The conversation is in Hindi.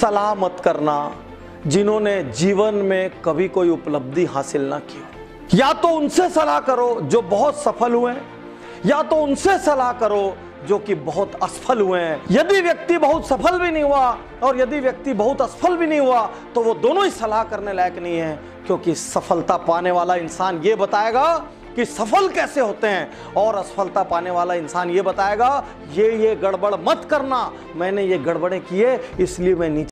सलाह मत करना जिन्होंने जीवन में कभी कोई उपलब्धि हासिल ना की हो। या तो उनसे सलाह करो जो बहुत सफल हुए हैं, या तो उनसे सलाह करो जो कि बहुत असफल हुए हैं। यदि व्यक्ति बहुत सफल भी नहीं हुआ और यदि व्यक्ति बहुत असफल भी नहीं हुआ तो वो दोनों ही सलाह करने लायक नहीं है, क्योंकि सफलता पाने वाला इंसान ये बताएगा कि सफल कैसे होते हैं और असफलता पाने वाला इंसान ये बताएगा ये गड़बड़ मत करना, मैंने ये गड़बड़ें किए इसलिए मैं नीचे